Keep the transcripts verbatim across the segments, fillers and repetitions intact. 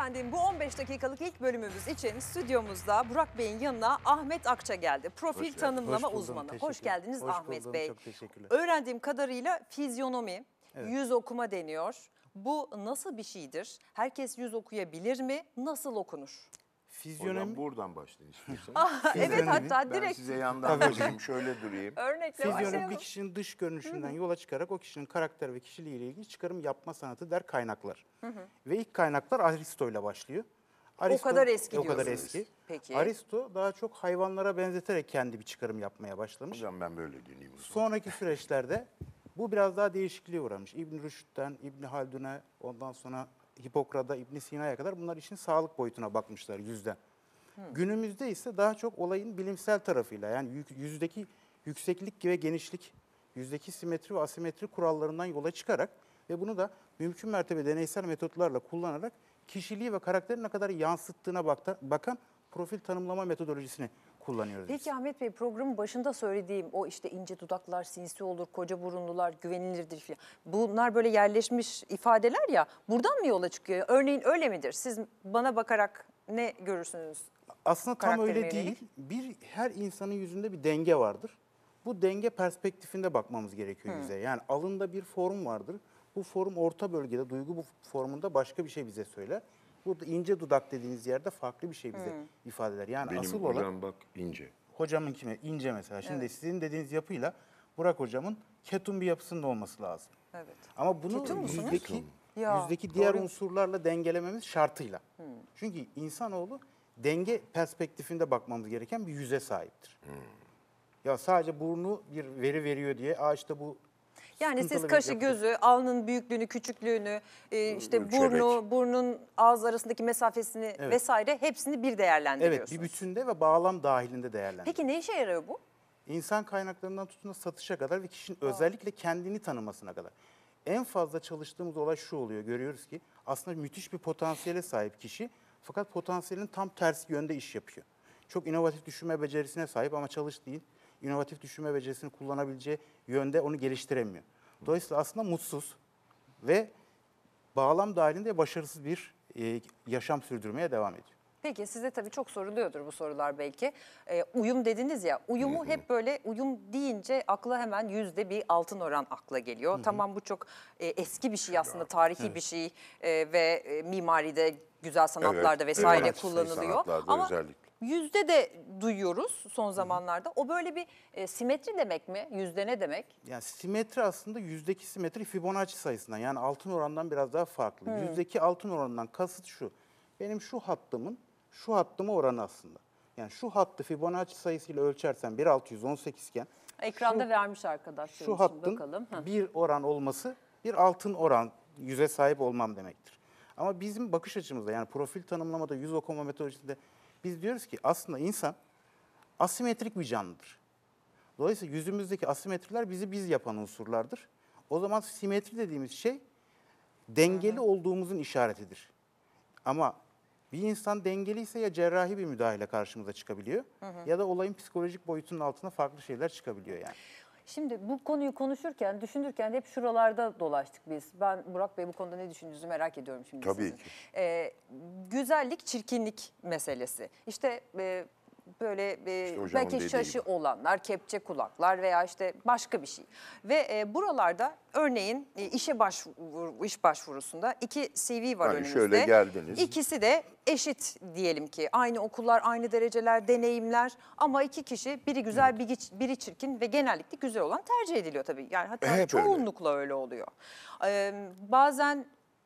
Efendim bu on beş dakikalık ilk bölümümüz için stüdyomuzda Burak Bey'in yanına Ahmet Akça geldi. Profil tanımlama Hoş buldum, uzmanı. teşekkür- Hoş geldiniz Hoş Ahmet buldum, Bey. çok teşekkürler. Öğrendiğim kadarıyla fizyonomi, Evet. yüz okuma deniyor. Bu nasıl bir şeydir? Herkes yüz okuyabilir mi? Nasıl okunur? Fizyonomi, Hocam buradan başlayın istiyorsanız. Ah, evet Fizyonomi. hatta Ben direkt size yandan durayım, şöyle durayım. örnekle fizyonomi başlayalım. bir kişinin dış görünüşünden yola çıkarak o kişinin karakter ve kişiliğiyle ilgili çıkarım yapma sanatı der kaynaklar. Ve ilk kaynaklar Aristo ile başlıyor. Aristo, kadar eski O kadar diyorsunuz. eski. Peki. Aristo daha çok hayvanlara benzeterek kendi bir çıkarım yapmaya başlamış. Hocam ben böyle döneyim o zaman. Sonraki süreçlerde bu biraz daha değişikliğe uğramış. İbn Rüşd'den İbn Haldun'a, ondan sonra Hipokrat'a, İbn Sina'ya kadar bunlar işin sağlık boyutuna bakmışlar yüzden. Günümüzde ise daha çok olayın bilimsel tarafıyla, yani yük- yüzdeki yükseklik ve genişlik, yüzdeki simetri ve asimetri kurallarından yola çıkarak ve bunu da mümkün mertebe deneysel metotlarla kullanarak kişiliği ve karakteri ne kadar yansıttığına bakta- bakan profil tanımlama metodolojisini kullanıyoruz biz. Peki Ahmet Bey, programın başında söylediğim o işte ince dudaklar sinsi olur, koca burunlular güvenilirdir falan. Bunlar böyle yerleşmiş ifadeler ya, buradan mı yola çıkıyor? Örneğin öyle midir? Siz bana bakarak ne görürsünüz? Aslında tam Karakterine öyle yönelik. değil. Bir, her insanın yüzünde bir denge vardır. Bu denge perspektifinde bakmamız gerekiyor yüze. Yani alında bir form vardır. Bu form orta bölgede, duygu bu formunda başka bir şey bize söyler. Bu da ince dudak dediğiniz yerde farklı bir şey bize ifade eder. Yani Benim asıl hocam olan bak ince. hocamın kime ince mesela. Şimdi Evet. sizin dediğiniz yapıyla Burak hocamın ketum bir yapısının olması lazım. Evet. Ama bunu Ketum musunuz? yüzdeki, Ya, yüzdeki diğer doğru. unsurlarla dengelememiz şartıyla. Çünkü insanoğlu denge perspektifinde bakmamız gereken bir yüze sahiptir. Ya sadece burnu bir veri veriyor diye, aa işte bu Yani siz sıkıntılı bir kaşı, yapı- gözü, alnın büyüklüğünü, küçüklüğünü, e, işte Ölçerek. burnu, burnun ağız arasındaki mesafesini Evet. vesaire hepsini bir değerlendiriyorsunuz. Evet, bir bütünde ve bağlam dahilinde değerlendiriyor. Peki ne işe yarıyor bu? İnsan kaynaklarından tutun da satışa kadar ve kişinin özellikle kendini tanımasına kadar. En fazla çalıştığımız olay şu oluyor, görüyoruz ki aslında müthiş bir potansiyele sahip kişi fakat potansiyelin tam tersi yönde iş yapıyor. Çok inovatif düşünme becerisine sahip ama çalıştığı inovatif düşünme becerisini kullanabileceği yönde onu geliştiremiyor. Dolayısıyla aslında mutsuz ve bağlam dahilinde başarısız bir e, yaşam sürdürmeye devam ediyor. Peki size tabii çok soruluyordur bu sorular belki. Ee, uyum dediniz ya, uyumu hep böyle uyum deyince akla hemen yüzde bir altın oran akla geliyor. Tamam, bu çok e, eski bir şey aslında, tarihi bir şey e, ve e, mimaride, güzel sanatlarda Evet, vesaire evet. kullanılıyor. Sanatlarda Ama özellikle. yüzde de duyuyoruz son zamanlarda. O böyle bir e, simetri demek mi? Yüzde ne demek? Yani simetri aslında yüzdeki simetri Fibonacci sayısından, yani altın orandan biraz daha farklı. Yüzdeki altın oranından kasıt şu. Benim şu hattımın şu hattıma oranı aslında. Yani şu hattı Fibonacci sayısıyla ölçersen bin altı yüz on sekiz iken Ekranda Şu- vermiş arkadaşlar şu için hattın bakalım. Heh. bir oran olması bir altın oran yüze sahip olmam demektir. Ama bizim bakış açımızda, yani profil tanımlamada, yüz okuma metodolojisinde biz diyoruz ki aslında insan asimetrik bir canlıdır. Dolayısıyla yüzümüzdeki asimetriler bizi biz yapan unsurlardır. O zaman simetri dediğimiz şey dengeli olduğumuzun işaretidir. Ama bir insan dengeliyse ya cerrahi bir müdahale karşımıza çıkabiliyor ya da olayın psikolojik boyutunun altına farklı şeyler çıkabiliyor yani. Şimdi bu konuyu konuşurken, düşünürken hep şuralarda dolaştık biz. Ben Burak Bey bu konuda ne düşündüğünüzü merak ediyorum şimdi Tabii sizin. ki. Ee, güzellik, çirkinlik meselesi. İşte e, böyle e, İşte hocamın belki dediği şaşı gibi. olanlar, kepçe kulaklar veya işte başka bir şey. Ve e, buralarda örneğin e, işe başvuru, iş başvurusunda iki C V var Hani önümüzde. şöyle geldiniz. İkisi de eşit diyelim ki. Aynı okullar, aynı dereceler, deneyimler ama iki kişi, biri güzel, biri, biri çirkin ve genellikle güzel olan tercih ediliyor tabii. Yani hatta Hep öyle. çoğunlukla öyle oluyor. Ee, bazen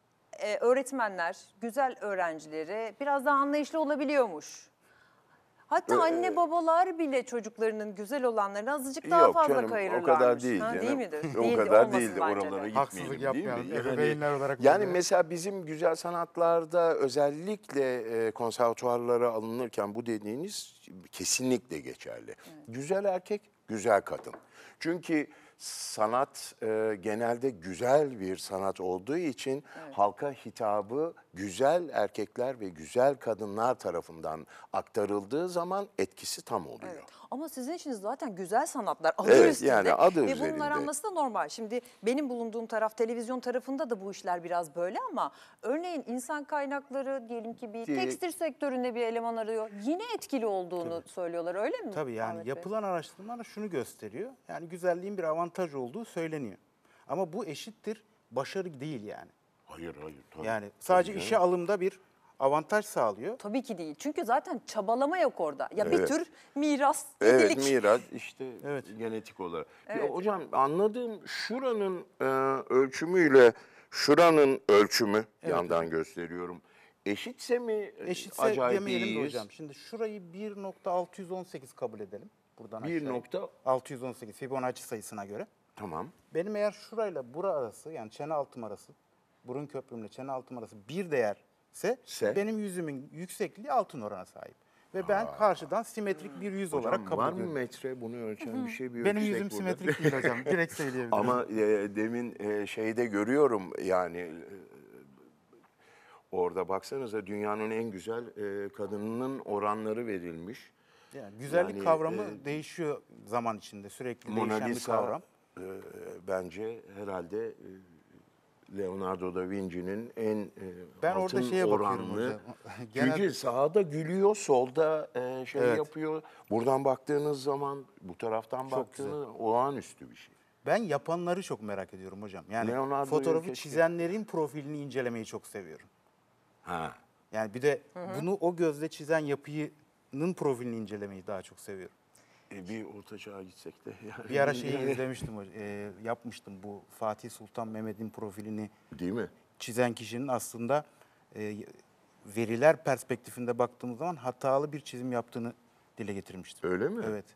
e, öğretmenler güzel öğrencileri biraz daha anlayışlı olabiliyormuş. Hatta Ö- anne babalar bile çocuklarının güzel olanlarını azıcık daha Yok fazla canım, kayırırlarmış. o kadar değil Ha, canım. değil midir? O Değildir, kadar olmasın değildi. bence de. Oralara Haksızlık gitmeyelim değil yapmayalım. mi? Ebeveynler olarak yani böyle. mesela bizim güzel sanatlarda özellikle e, konservatuvarlara alınırken bu dediğiniz kesinlikle geçerli. Güzel erkek, güzel kadın. Çünkü sanat e, genelde güzel bir sanat olduğu için halka hitabı güzel erkekler ve güzel kadınlar tarafından aktarıldığı zaman etkisi tam oluyor. Evet. Ama sizin işiniz zaten güzel sanatlar adı Evet, üstünde. yani adı Ve üzerinde. bunun aranması da normal. Şimdi benim bulunduğum taraf televizyon tarafında da bu işler biraz böyle ama örneğin insan kaynakları diyelim ki bir Ki- tekstil sektöründe bir eleman arıyor. Yine etkili olduğunu söylüyorlar öyle mi? Tabii yani Ahmet Bey? yapılan araştırmalar şunu gösteriyor. Yani güzelliğin bir avantaj olduğu söyleniyor. Ama bu eşittir başarı değil yani. Hayır hayır. Tabii, Yani sadece tabii işe canım. alımda bir avantaj sağlıyor. Tabii ki değil. Çünkü zaten çabalama yok orada. Ya bir Evet. tür miras, Evet, yedilik. miras işte Evet. genetik olarak. Ya Evet. hocam anladığım şuranın e, ölçümüyle şuranın ölçümü yandan gösteriyorum. Eşitse mi Eşitse acayip demeyelim de iyiyiz? hocam. Şimdi şurayı bir nokta altı yüz on sekiz kabul edelim. Buradan bir aşağıya. nokta altı yüz on sekiz Fibonacci sayısına göre. tamam. Benim eğer şurayla bura arası yani çene altım arası, burun köprümle çene altım arası bir değerse Se? benim yüzümün yüksekliği altın orana sahip. Ve ben karşıdan simetrik bir yüz olarak Hocam kabul var mı ediyorum. metre bunu ölçen bir şey bir Benim ölçsek yüzüm burada? simetrik değil hocam. Direkt söyleyebilirim. Ama e, demin e, şeyde görüyorum yani e, orada baksanıza dünyanın en güzel e, kadınının oranları verilmiş. Yani güzellik Yani, kavramı e, değişiyor zaman içinde. Sürekli Mona değişen bir Lisa kavram. e, bence herhalde e, Leonardo da Vinci'nin en e, Ben altın orada şeye bakıyorum oranlı. hocam. Genel- Çünkü sağda gülüyor, solda e, şey Evet. yapıyor. Buradan baktığınız zaman, bu taraftan Çok baktığınız olağanüstü bir şey. Ben yapanları çok merak ediyorum hocam. Yani Leonardo'yu fotoğrafı keşke- çizenlerin profilini incelemeyi çok seviyorum. Ha. Yani bir de bunu o gözle çizen yapının profilini incelemeyi daha çok seviyorum. E, bir orta çağa gitsek de. Yani. Bir ara şeyi izlemiştim, hocam, e, yapmıştım bu Fatih Sultan Mehmet'in profilini Değil mi? çizen kişinin aslında e, veriler perspektifinde baktığımız zaman hatalı bir çizim yaptığını dile getirmiştim. Öyle mi? Evet.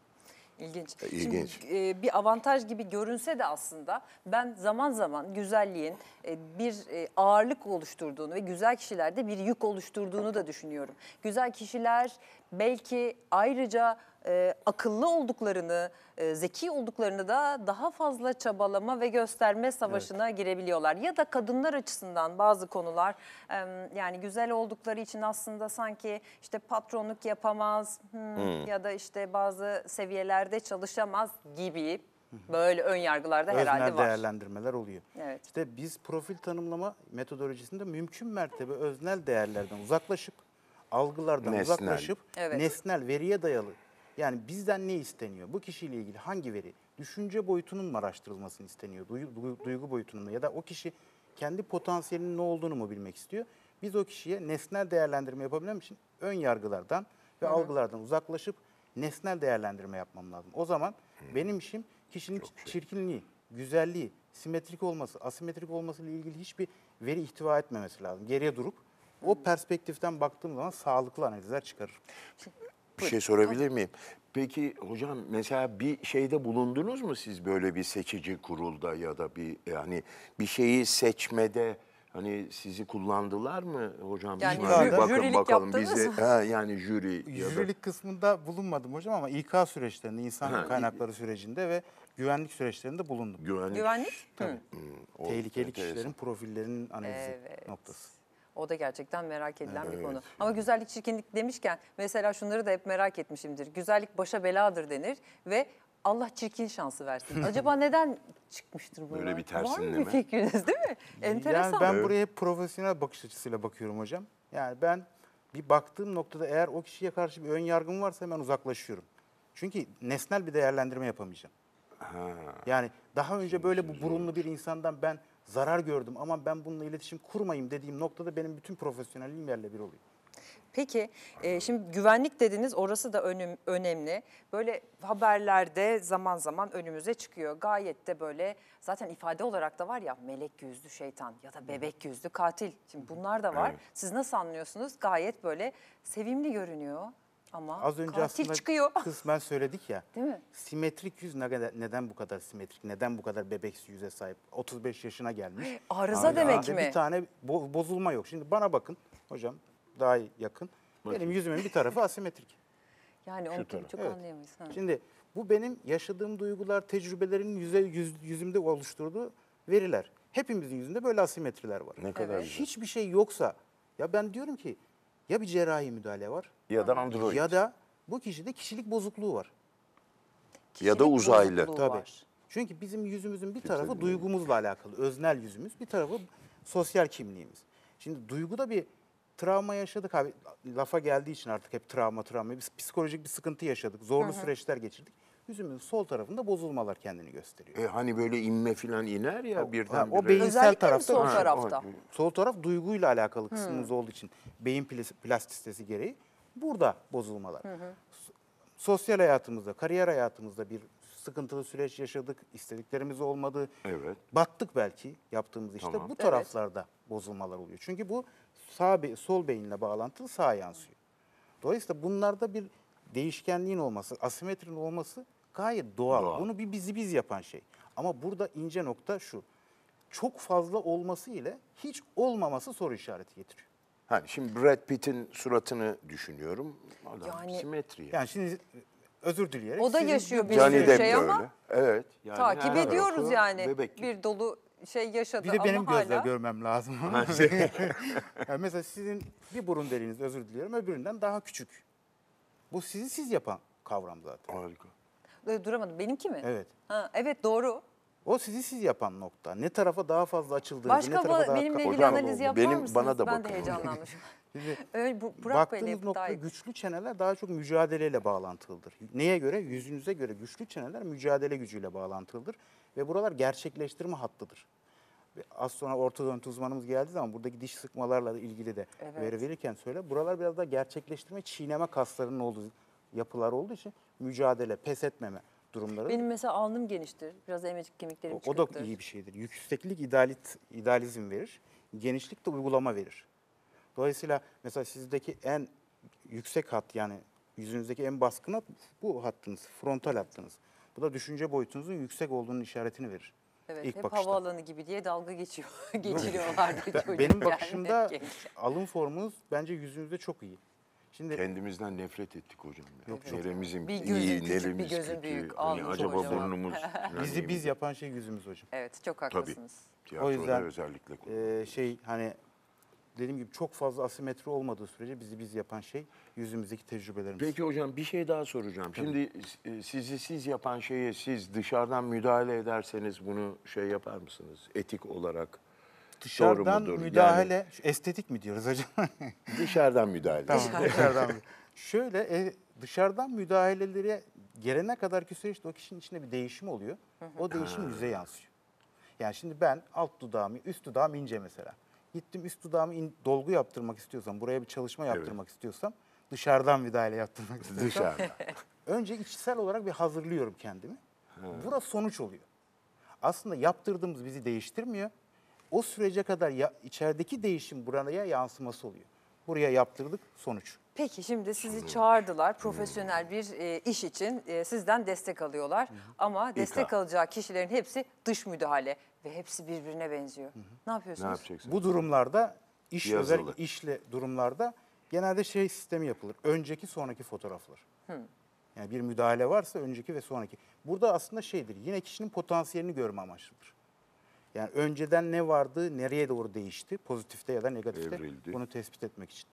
İlginç. E, ilginç. Şimdi e, bir avantaj gibi görünse de aslında ben zaman zaman güzelliğin e, bir e, ağırlık oluşturduğunu ve güzel kişilerde bir yük oluşturduğunu da düşünüyorum. Güzel kişiler belki ayrıca e, akıllı olduklarını, e, zeki olduklarını da daha fazla çabalama ve gösterme savaşına girebiliyorlar. Ya da kadınlar açısından bazı konular e, yani güzel oldukları için aslında sanki işte patronluk yapamaz hmm, ya da işte bazı seviyelerde çalışamaz gibi böyle ön yargılarda herhalde Öznel var. değerlendirmeler oluyor. Evet. İşte biz profil tanımlama metodolojisinde mümkün mertebe öznel değerlerden uzaklaşıp, algılardan Nesnel. uzaklaşıp, Evet. nesnel, veriye dayalı. Yani bizden ne isteniyor? Bu kişiyle ilgili hangi veri? Düşünce boyutunun mu araştırılmasını isteniyor? Duygu, duygu, duygu boyutunun mu? Ya da o kişi kendi potansiyelinin ne olduğunu mu bilmek istiyor? Biz o kişiye nesnel değerlendirme yapabilmem için ön yargılardan ve algılardan uzaklaşıp nesnel değerlendirme yapmam lazım. O zaman benim işim kişinin çirkinliği, güzelliği, simetrik olması, asimetrik olması ile ilgili hiçbir veri ihtiva etmemesi lazım. Geriye durup o perspektiften baktığım zaman sağlıklı analizler çıkarır. Bir şey sorabilir miyim? Peki hocam mesela bir şeyde bulundunuz mu siz böyle bir seçici kurulda ya da bir yani bir şeyi seçmede hani sizi kullandılar mı hocam? Yani Şuna bir jüri- bakın jürilik bakalım yaptınız bize. mı? Ha, yani jüri ya da Jürilik kısmında bulunmadım hocam ama İK süreçlerinde, insan Ha, kaynakları sürecinde ve güvenlik süreçlerinde bulundum. güvenlik. Güvenlik? Hı. O Tehlikeli enteresan. kişilerin profillerinin analizi Evet. noktası. O da gerçekten merak edilen bir Evet. konu. Ama güzellik, çirkinlik demişken mesela şunları da hep merak etmişimdir. Güzellik başa beladır denir ve Allah çirkin şansı versin. Acaba neden çıkmıştır bunlar? Böyle bir Var mı tersinleme. bir fikriniz değil mi? Enteresan. Yani ben Evet. buraya hep profesyonel bakış açısıyla bakıyorum hocam. Yani ben bir baktığım noktada eğer o kişiye karşı bir ön yargım varsa hemen uzaklaşıyorum. Çünkü nesnel bir değerlendirme yapamayacağım. Yani daha önce böyle bu burunlu bir insandan ben zarar gördüm ama ben bununla iletişim kurmayayım dediğim noktada benim bütün profesyonelliğim yerle bir oluyor. Peki e, şimdi güvenlik dediniz, orası da önüm, önemli. Böyle haberlerde zaman zaman önümüze çıkıyor. Gayet de böyle zaten ifade olarak da var ya melek yüzlü şeytan ya da bebek yüzlü katil. Şimdi bunlar da var. Evet. Siz nasıl anlıyorsunuz? Gayet böyle sevimli görünüyor ama Az önce katil aslında çıkıyor. kısmen söyledik ya. Değil mi? Simetrik yüz ne kadar- neden bu kadar simetrik? Neden bu kadar bebeksi yüze sahip? otuz beş yaşına gelmiş. Arıza Hala demek bir mi? tane bo- bozulma yok. Şimdi bana bakın hocam daha yakın. Benim yüzümün bir tarafı asimetrik. Yani onu tabii çok Evet. anlayamayız. Ha. Şimdi bu benim yaşadığım duygular, tecrübelerin yüze, yüz, yüzümde oluşturduğu veriler. Hepimizin yüzünde böyle asimetriler var. Ne kadar Evet. güzel. Hiçbir şey yoksa ya ben diyorum ki ya bir cerrahi müdahale var Ya da android. ya da bu kişide kişilik bozukluğu var. Ya da Kişilik uzaylı. bozukluğu Tabii. var. Çünkü bizim yüzümüzün bir tarafı tabii. duygumuzla alakalı, öznel yüzümüz, bir tarafı sosyal kimliğimiz. Şimdi duyguda bir travma yaşadık abi. Lafa geldiği için artık hep travma travma. Biz psikolojik bir sıkıntı yaşadık, zorlu süreçler geçirdik. Yüzümüzün sol tarafında bozulmalar kendini gösteriyor. E, hani böyle inme falan iner ya O- birden ha, o bire. beyinsel Özellikle mi tarafta sol Ha, tarafta? Sol taraf duyguyla alakalı kısmımız olduğu için beyin plas- plastisitesi gereği burada bozulmalar. S- Sosyal hayatımızda, kariyer hayatımızda bir sıkıntılı süreç yaşadık, istediklerimiz olmadı. Evet. Battık belki yaptığımız işte. Tamam. Bu taraflarda bozulmalar oluyor. Çünkü bu sağ be- sol beyinle bağlantılı sağa yansıyor. Dolayısıyla bunlarda bir değişkenliğin olması, asimetrinin olması gayet doğal. Doğal. Bunu bir bizi biz yapan şey. Ama burada ince nokta şu. Çok fazla olması ile hiç olmaması soru işareti getiriyor. Hani şimdi Brad Pitt'in suratını düşünüyorum. Adam Yani- simetri. Yani. Yani şimdi özür dileyerek. O da sizin yaşıyor bir Johnny sürü Depp şey de ama öyle. Evet. Yani takip her ediyoruz tarafı yani. bebek gibi. Bir dolu şey yaşadı Bir de benim ama gözle hala. görmem lazım. Yani mesela sizin bir burun deliğiniz, özür diliyorum, öbüründen daha küçük. Bu sizi siz yapan kavram zaten. Harika. Dur- Duramadım. Benimki mi? Evet. Ha, evet doğru. O sizi siz yapan nokta. Ne tarafa daha fazla açıldığınızı, ne Başka tarafa ba- daha benimle ilgili Hocam, analiz yapar benim- mısınız? bana da ben bakın. de heyecanlanmışım. Şimdi Öyle bu- Burak Bey'le baktığınız nokta daha güçlü çeneler daha çok mücadeleyle bağlantılıdır. Neye göre? Yüzünüze göre güçlü çeneler mücadele gücüyle bağlantılıdır. Ve buralar gerçekleştirme hattıdır. Ve az sonra ortodont uzmanımız geldiği zaman buradaki diş sıkmalarla ilgili de Evet. veri verirken söyle. Buralar biraz daha gerçekleştirme, çiğneme kaslarının olduğu yapılar olduğu için mücadele, pes etmeme durumları. Benim mesela alnım geniştir. Biraz emecik kemiklerim O, o da çıkıktır. iyi bir şeydir. Yükseklik idealit, idealizm verir. Genişlik de uygulama verir. Dolayısıyla mesela sizdeki en yüksek hat, yani yüzünüzdeki en baskın hat bu hattınız, frontal hattınız. Bu da düşünce boyutunuzun yüksek olduğunun işaretini verir. Evet, İlk hep bakışta. havaalanı gibi diye dalga geçiyor. Geçiriyorlardı Ben- çocukken. Benim bakışımda Genç. alın formunuz bence yüzünüzde çok iyi. Şimdi Kendimizden nefret ettik hocam. Ya. Yok, çok- Neremizin Bir gözün iyi, küçük, bir neremiz gözün kötü. büyük, Hani alnın acaba kocaman. burnumuz falan bizi iyi biz mi? yapan şey yüzümüz hocam. Evet, çok Tabii. haklısınız. Tiyatroda yüzden, özellikle. Ee, şey hani dediğim gibi çok fazla asimetri olmadığı sürece bizi biz yapan şey yüzümüzdeki tecrübelerimiz. Peki hocam bir şey daha soracağım. Şimdi e, sizi siz yapan şeye siz dışarıdan müdahale ederseniz bunu şey yapar mısınız? Etik olarak Dışarıdan doğru mudur? müdahale, şu estetik mi diyoruz hocam? Yani dışarıdan müdahale. Tamam, dışarıdan. Şöyle e, dışarıdan müdahalelere gelene kadarki süreçte o kişinin içinde bir değişim oluyor. O değişim yüze yansıyor. Yani şimdi ben alt dudağımı, üst dudağım ince mesela. Gittim üst dudağımı in- dolgu yaptırmak istiyorsam, buraya bir çalışma yaptırmak istiyorsam, dışarıdan müdahale yaptırmak istiyorsam, Dışarıdan. önce içsel olarak bir hazırlıyorum kendimi. Burası sonuç oluyor. Aslında yaptırdığımız bizi değiştirmiyor. O sürece kadar ya, içerideki değişim buraya yansıması oluyor. Buraya yaptırdık, sonuç. Peki şimdi sizi çağırdılar profesyonel bir e, iş için e, sizden destek alıyorlar. Ama destek alacağı kişilerin hepsi dış müdahale ve hepsi birbirine benziyor. Ne Ne yapıyorsunuz? yapacaksın? Bu durumlarda iş Yazılı. özellikle işle durumlarda genelde şey sistemi yapılır. Önceki sonraki fotoğraflar. Yani bir müdahale varsa önceki ve sonraki. Burada aslında şeydir. Yine kişinin potansiyelini görme amaçlıdır. Yani önceden ne vardı, nereye doğru değişti, pozitifte ya da negatifte Evrildi. bunu tespit etmek için.